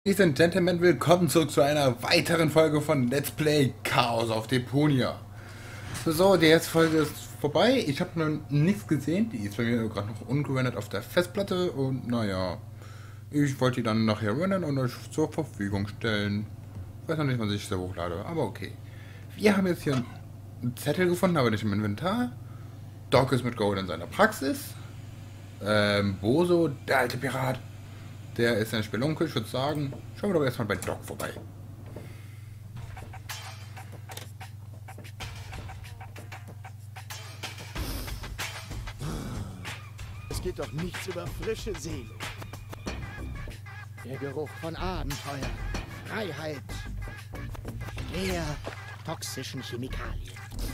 Ladies and Gentlemen, willkommen zurück zu einer weiteren Folge von Let's Play Chaos auf Deponia. So, die erste Folge ist vorbei. Ich habe noch nichts gesehen. Die ist bei mir gerade noch ungerendert auf der Festplatte. Und naja, ich wollte die dann nachher rendern und euch zur Verfügung stellen. Ich weiß noch nicht, wann ich sie hochlade, aber okay. Wir haben jetzt hier einen Zettel gefunden, aber nicht im Inventar. Doc ist mit Gold in seiner Praxis. Boso, der alte Pirat, der ist ein Spelunke. Ich würde sagen, schauen wir doch erstmal bei Doc vorbei. Es geht doch nichts über frische Seele. Der Geruch von Abenteuer, Freiheit, der toxischen Chemikalien.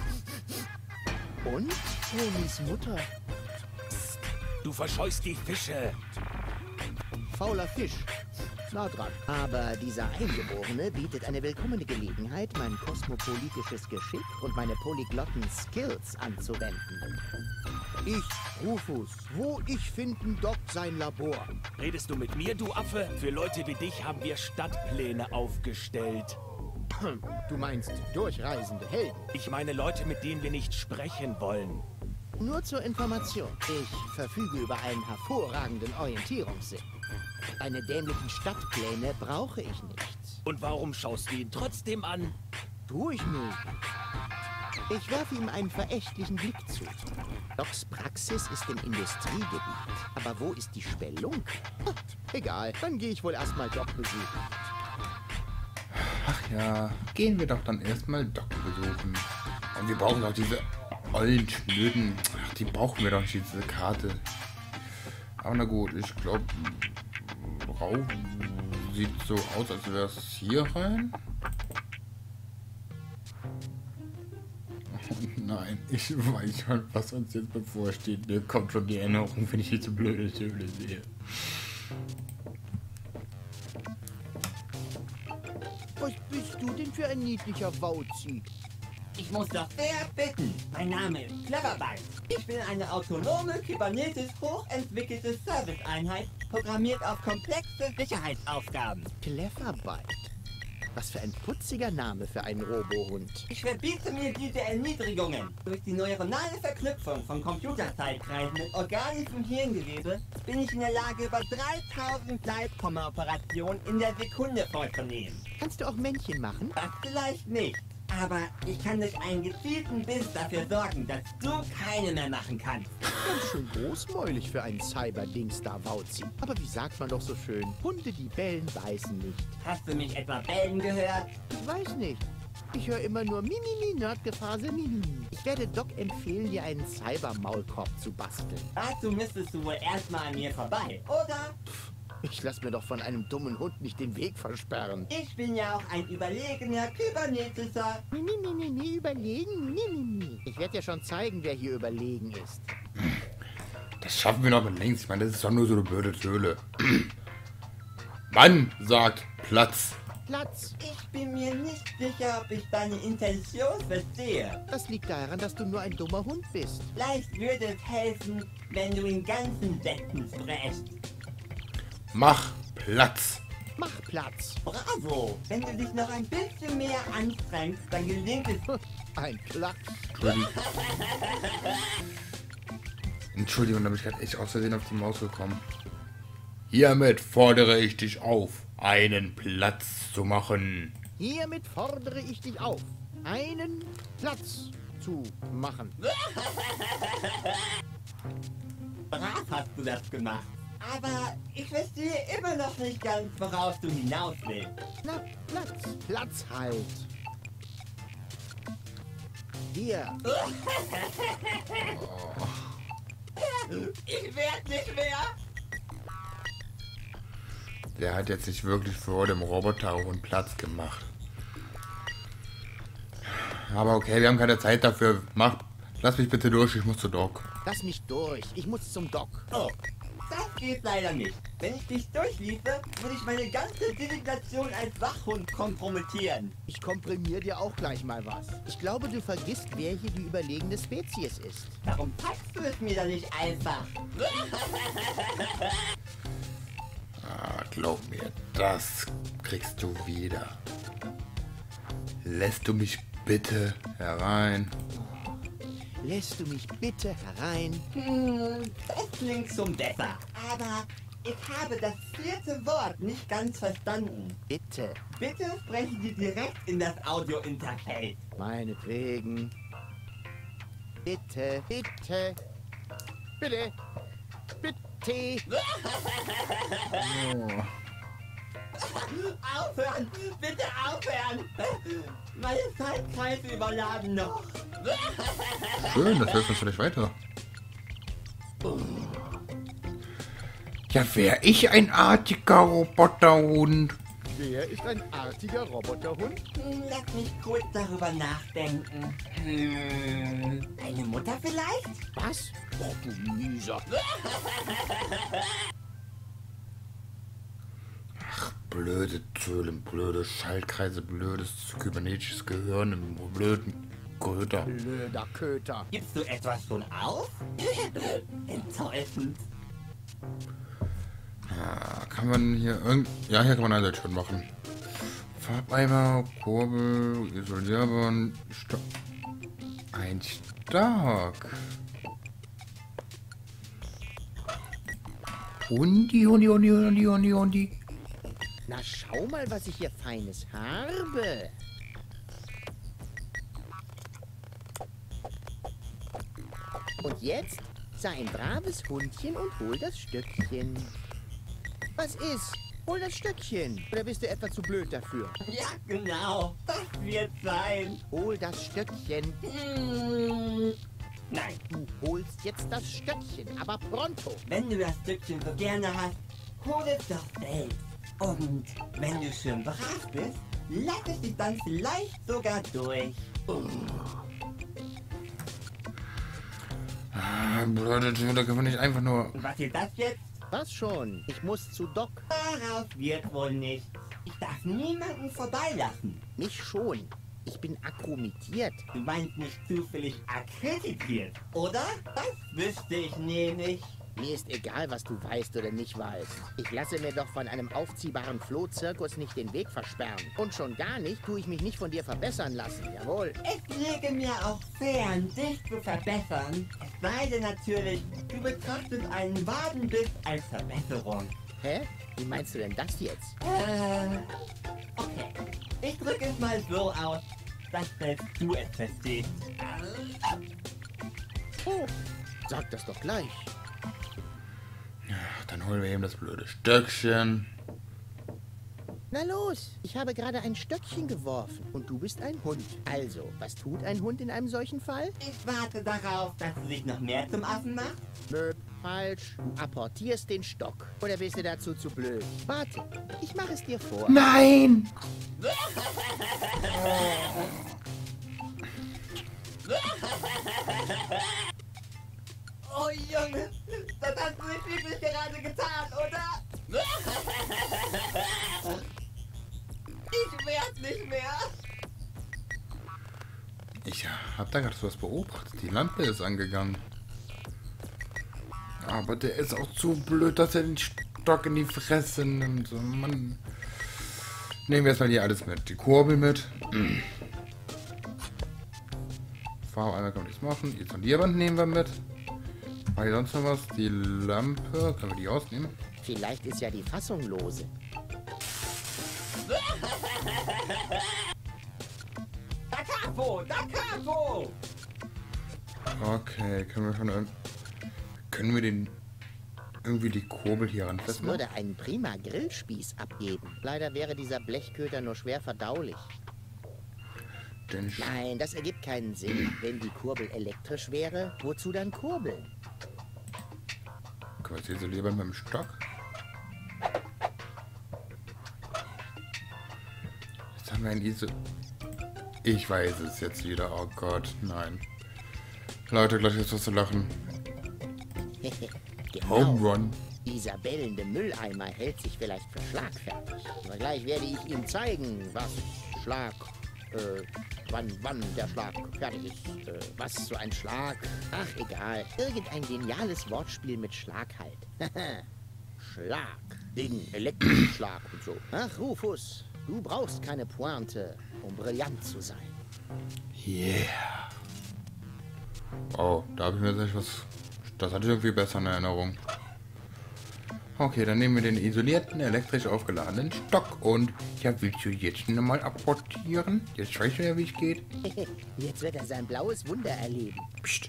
Und Tonis Mutter. Du verscheust die Fische. Fauler Fisch. Na dran. Aber dieser Eingeborene bietet eine willkommene Gelegenheit, mein kosmopolitisches Geschick und meine polyglotten Skills anzuwenden. Ich, Rufus, wo ich finden Doc sein Labor? Redest du mit mir, du Affe? Für Leute wie dich haben wir Stadtpläne aufgestellt. Du meinst durchreisende Helden? Ich meine Leute, mit denen wir nicht sprechen wollen. Nur zur Information. Ich verfüge über einen hervorragenden Orientierungssinn. Deine dämlichen Stadtpläne brauche ich nicht. Und warum schaust du ihn trotzdem an? Tu ich nicht. Ich werfe ihm einen verächtlichen Blick zu. Docs Praxis ist im Industriegebiet. Aber wo ist die Spelunke? Egal, dann gehe ich wohl erstmal Doc besuchen. Ach ja, gehen wir doch dann erstmal Doc besuchen. Und wir brauchen auch diese ollen Schnöden. Ach, die brauchen wir doch nicht, diese Karte. Aber na gut, ich glaube, sieht so aus, als wäre es hier rein. Oh nein, ich weiß schon, was uns jetzt bevorsteht. Mir kommt schon die Erinnerung, wenn ich diese blöde Höhle sehe. Was bist du denn für ein niedlicher Wauzi? Ich muss doch sehr bitten. Mein Name ist Cleverbite. Ich bin eine autonome, kybernetisch hochentwickelte Serviceeinheit, programmiert auf komplexe Sicherheitsaufgaben. Cleverbite. Was für ein putziger Name für einen Robohund. Ich verbiete mir diese Erniedrigungen. Durch die neuronale Verknüpfung von Computerzeitkreisen mit organischem Hirngewebe bin ich in der Lage, über 3000 Gleitkomma-Operationen in der Sekunde vorzunehmen. Kannst du auch Männchen machen? Das vielleicht nicht. Aber ich kann durch einen gezielten Biss dafür sorgen, dass du keine mehr machen kannst. Ganz schön großmäulig für einen Cyber-Dings da, Wauzi. Aber wie sagt man doch so schön, Hunde, die bellen, beißen nicht. Hast du mich etwa bellen gehört? Ich weiß nicht. Ich höre immer nur Mimimi, Nerdgefase, Mimimi. Ich werde Doc empfehlen, dir einen Cyber-Maulkorb zu basteln. Dazu müsstest du wohl erstmal an mir vorbei, oder? Ich lass mir doch von einem dummen Hund nicht den Weg versperren. Ich bin ja auch ein überlegener kybernetischer. Mimimi, überlegen, Mimimi. Ich werde dir schon zeigen, wer hier überlegen ist. Das schaffen wir noch mit links. Ich meine, das ist doch nur so eine blöde Höhle. Mann sagt Platz. Platz. Ich bin mir nicht sicher, ob ich deine Intention verstehe. Das liegt daran, dass du nur ein dummer Hund bist. Vielleicht würde es helfen, wenn du in ganzen Sätzen sprichst. Mach Platz. Mach Platz. Bravo! Wenn du dich noch ein bisschen mehr anstrengst, dann gelingt es. Ein Klatsch. Entschuldigung, da bin ich gerade echt aus Versehen auf die Maus gekommen. Hiermit fordere ich dich auf, einen Platz zu machen. Hiermit fordere ich dich auf, einen Platz zu machen. Brav hast du das gemacht. Aber ich verstehe immer noch nicht ganz, worauf du hinaus willst. Na, Platz. Platz halt. Hier. Ich werd nicht mehr. Der hat jetzt nicht wirklich vor dem Roboterhund Platz gemacht. Aber okay, wir haben keine Zeit dafür. Lass mich bitte durch, ich muss zu Doc. Lass mich durch. Ich muss zum Doc. Oh, das geht leider nicht. Wenn ich dich durchliefe, würde ich meine ganze Designation als Wachhund kompromittieren. Ich komprimiere dir auch gleich mal was. Ich glaube, du vergisst, wer hier die überlegene Spezies ist. Warum packst du es mir dann nicht einfach? Glaub mir, das kriegst du wieder. Lässt du mich bitte herein? Lässt du mich bitte herein? Das klingt schon besser. Aber ich habe das 4. Wort nicht ganz verstanden. Bitte. Bitte sprechen Sie direkt in das Audio-Interface. Meinetwegen. Bitte, bitte. Bitte. Bitte. Oh. Aufhören! Bitte aufhören! Meine Zeitkreise überladen noch. Schön, das hilft uns vielleicht weiter. Ja, wär ich ein artiger Roboterhund? Wer ist ein artiger Roboterhund? Lass mich kurz darüber nachdenken. Eine Mutter vielleicht? Was? Oh, du Mieser. Blöde Zölen, blöde Schaltkreise, blödes kybernetisches Gehirn im blöden Köter. Blöder Köter. Gibst du etwas schon auf? Enttäuschend. Ja, kann man hier ja, hier kann man alles schon machen. Farbeimer, Kurbel, isolierbar, ein Stock. Hundi. Na, schau mal, was ich hier Feines habe. Und jetzt sei ein braves Hundchen und hol das Stöckchen. Was ist? Hol das Stöckchen. Oder bist du etwa zu blöd dafür? Ja, genau. Das wird sein. Hol das Stöckchen. Nein, Du holst jetzt das Stöckchen, aber pronto. wenn du das Stückchen so gerne hast, hol es doch selbst. Und wenn du schön brav bist, lass es dich dann vielleicht sogar durch. Blöde Zöle, kann man nicht einfach nur... Und was ist das jetzt? Was schon? Ich muss zu Doc. Darauf wird wohl nichts. Ich darf niemanden vorbeilassen. Mich schon. Ich bin akkreditiert. Du meinst nicht zufällig akkreditiert, oder? Das wüsste ich nämlich. Mir ist egal, was du weißt oder nicht weißt. Ich lasse mir doch von einem aufziehbaren Flohzirkus nicht den Weg versperren. Und schon gar nicht tue ich mich nicht von dir verbessern lassen, jawohl. Es liege mir auch fern, dich zu verbessern. Es sei denn natürlich, du betrachtest einen Wadenbiss als Verbesserung. Hä? Wie meinst du denn das jetzt? Okay. Ich drücke es mal so aus, dass selbst du es verstehst. Oh, sag das doch gleich. Dann holen wir eben das blöde Stöckchen. Na los, ich habe gerade ein Stöckchen geworfen und du bist ein Hund. Also, was tut ein Hund in einem solchen Fall? Ich warte darauf, dass du dich noch mehr zum Affen machst. Nö, falsch. Du apportierst den Stock. Oder bist du dazu zu blöd? Warte, ich mache es dir vor. Nein! Oh Junge, das hast du nicht wirklich gerade getan, oder? Ich werd nicht mehr. Ich hab da gerade was beobachtet. Die Lampe ist angegangen. Aber der ist auch zu blöd, dass er den Stock in die Fresse nimmt. So, Mann. Nehmen wir erstmal hier alles mit. Die Kurbel mit. Farbeimer kann man nichts machen. Isolierband nehmen wir mit. War hier sonst noch was? Die Lampe. Können wir die ausnehmen? Vielleicht ist ja die Fassung lose. Da Capo, da Capo! Okay, können wir den irgendwie die Kurbel hier ran Das festmachen? würde einen prima Grillspieß abgeben. Leider wäre dieser Blechköter nur schwer verdaulich. Den Nein, das ergibt keinen Sinn. Wenn die Kurbel elektrisch wäre, wozu dann kurbeln? Können wir das Isolierband mit dem Stock? Jetzt haben wir ein Ich weiß es jetzt wieder. Oh Gott, nein. Leute, gleich ist was zu lachen. Home Genau. Run. Dieser bellende Mülleimer hält sich vielleicht für schlagfertig. Aber gleich werde ich ihm zeigen, wann der Schlag fertig ist. Was so ein Schlag? Ach, egal. Irgendein geniales Wortspiel mit Schlag halt. Schlag. Wegen Elektroschlag und so. Ach, Rufus, du brauchst keine Pointe, um brillant zu sein. Yeah. Oh, da habe ich mir tatsächlich was... Das hatte ich irgendwie besser in Erinnerung. Okay, dann nehmen wir den isolierten, elektrisch aufgeladenen Stock und... Ja, willst du jetzt nochmal apportieren? Jetzt weißt du ja, wie es geht. Jetzt wird er sein blaues Wunder erleben. Psst.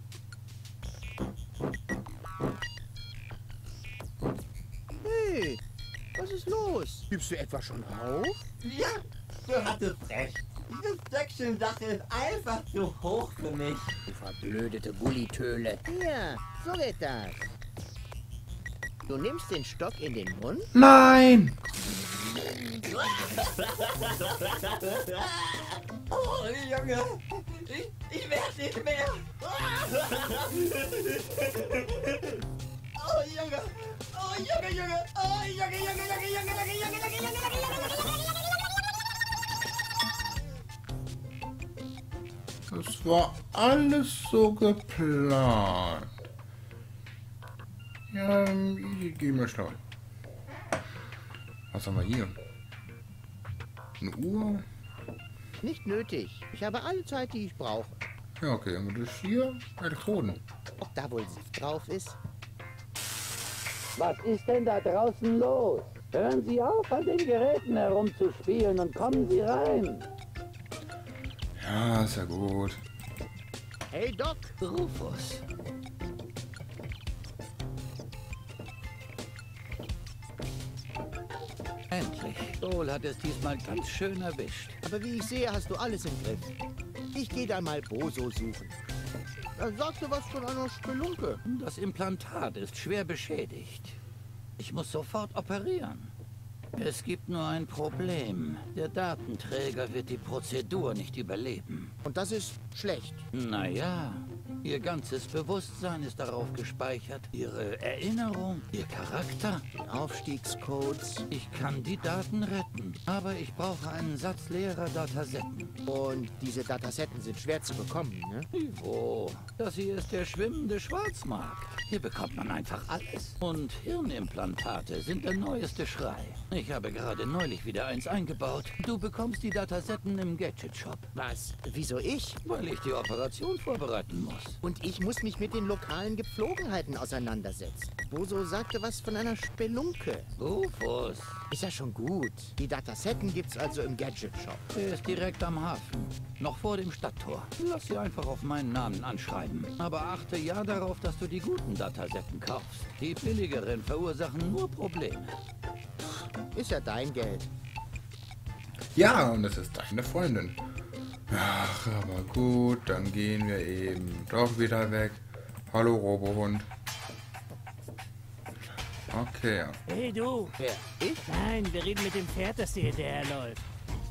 Hey, was ist los? Gibst du etwa schon auf? Ja, du hattest recht. Diese Stöckchen-Sache ist einfach zu hoch für mich. Du verblödete Gullitöle. Ja, so geht das. Du nimmst den Stock in den Mund? Nein! Oh, Junge, ich werde nicht mehr. Oh, Junge, oh, Junge, Junge, oh, Junge, Junge, Junge, Junge, Junge, Junge, Junge, Junge, Junge. Das war alles so geplant. Ja, gehen wir schnell. Was haben wir hier? Eine Uhr? Nicht nötig. Ich habe alle Zeit, die ich brauche. Ja, okay. Und das hier Elektroden. Ob da wohl Saft drauf ist? Was ist denn da draußen los? Hören Sie auf, an den Geräten herumzuspielen und kommen Sie rein. Ja, ist ja gut. Hey Doc, Rufus. Endlich. Joel hat es diesmal ganz schön erwischt. aber wie ich sehe, hast du alles im Griff. Ich gehe da mal Boso suchen. Er sagte was von einer Spelunke. Das Implantat ist schwer beschädigt. Ich muss sofort operieren. Es gibt nur ein Problem. Der Datenträger wird die Prozedur nicht überleben. Und das ist schlecht. Naja, Ihr ganzes Bewusstsein ist darauf gespeichert. Ihre Erinnerung, Ihr Charakter. Die Aufstiegscodes. Ich kann die Daten retten, aber ich brauche einen Satz leerer Datasetten. Und diese Datasetten sind schwer zu bekommen, ne? Wo? Das hier ist der schwimmende Schwarzmarkt. Hier bekommt man einfach alles. Und Hirnimplantate sind der neueste Schrei. Ich habe gerade neulich wieder eins eingebaut. Du bekommst die Datasetten im Gadget-Shop. Was? Wieso ich? Weil ich die Operation vorbereiten muss. Und ich muss mich mit den lokalen Gepflogenheiten auseinandersetzen. Boso sagte was von einer Spelunke. Rufus, Ist ja schon gut. Die Datasetten gibt's also im Gadget-Shop. der ist direkt am Hafen. Noch vor dem Stadttor. Lass sie einfach auf meinen Namen anschreiben. Aber achte ja darauf, dass du die guten Datasetten kaufst. Die billigeren verursachen nur Probleme. Ist ja dein Geld. Ja, und es ist deine Freundin. Ach, aber gut, dann gehen wir eben doch wieder weg. Hallo, Robohund. Okay, ja. Hey du! Wer? Ich? Nein, wir reden mit dem Pferd, das dir hinterherläuft.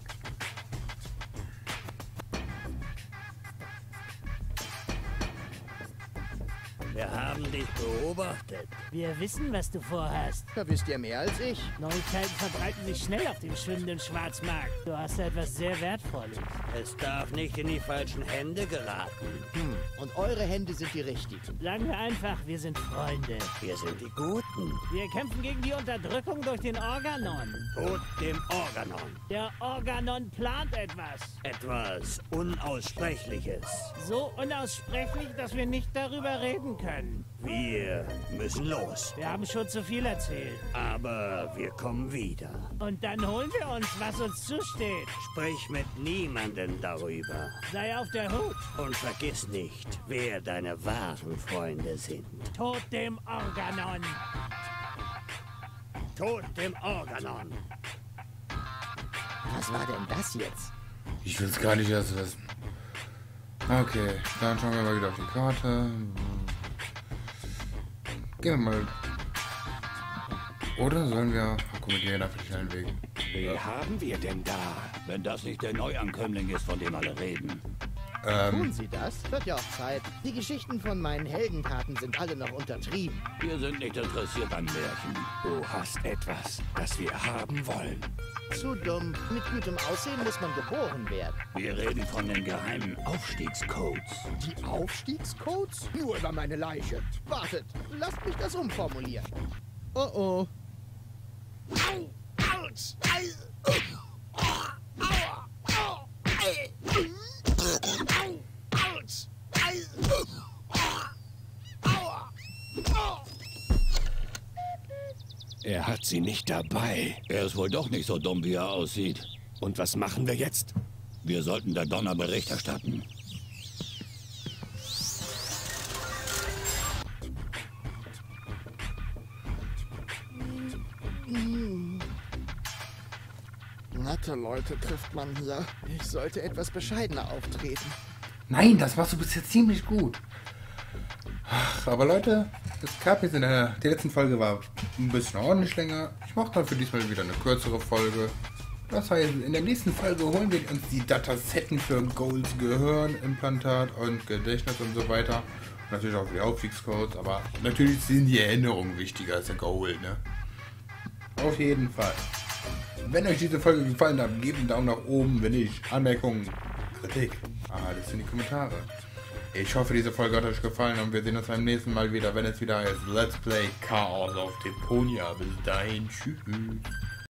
Wir haben dich beobachtet. Wir wissen, was du vorhast. Da wisst ihr mehr als ich. Neuigkeiten verbreiten sich schnell auf dem schwimmenden Schwarzmarkt. Du hast da etwas sehr Wertvolles. Es darf nicht in die falschen Hände geraten. Und eure Hände sind die richtigen. Sagen wir einfach, wir sind Freunde. Wir sind die Guten. Wir kämpfen gegen die Unterdrückung durch den Organon. Tod dem Organon. Der Organon plant etwas. Etwas Unaussprechliches. So unaussprechlich, dass wir nicht darüber reden können. Wir müssen los. Wir haben schon zu viel erzählt. Aber wir kommen wieder. Und dann holen wir uns, was uns zusteht. Sprich mit niemandem darüber. Sei auf der Hut. Und vergiss nicht, wer deine wahren Freunde sind. Tod dem Organon. Tod dem Organon. Was war denn das jetzt? Ich will es gar nicht erst wissen. Okay, dann schauen wir mal wieder auf die Karte. Gehen wir mal. Oder sollen wir akkumulieren auf den schnellen Weg? Wen haben wir denn da? Wenn das nicht der Neuankömmling ist, von dem alle reden. Tun Sie das? Wird ja auch Zeit. Die Geschichten von meinen Heldenkarten sind alle noch untertrieben. Wir sind nicht interessiert an Märchen. Du hast etwas, das wir haben wollen. Zu dumm. Mit gutem Aussehen muss man geboren werden. Wir reden von den geheimen Aufstiegscodes. Die Aufstiegscodes? Nur über meine Leiche. Wartet, lasst mich das umformulieren. Oh oh. Er hat sie nicht dabei. Er ist wohl doch nicht so dumm, wie er aussieht. Und was machen wir jetzt? Wir sollten der Donner Bericht erstatten. Nette Leute trifft man hier. Ich sollte etwas bescheidener auftreten. Nein, das machst du bis jetzt ziemlich gut. Ach, aber Leute, das gab jetzt die letzten Folge war ein bisschen ordentlich länger. Ich mache dann für diesmal wieder eine kürzere Folge. Das heißt, in der nächsten Folge holen wir uns die Datasetten für Goals, Gehirnimplantat und Gedächtnis und so weiter. Natürlich auch die Aufstiegscodes, aber natürlich sind die Erinnerungen wichtiger als der Goal, ne? Auf jeden Fall. Wenn euch diese Folge gefallen hat, gebt einen Daumen nach oben, wenn nicht, Anmerkungen, Kritik, alles in die Kommentare. Ich hoffe, diese Folge hat euch gefallen und wir sehen uns beim nächsten Mal wieder, wenn es wieder heißt Let's Play Chaos auf Deponia. Bis dahin, tschüss.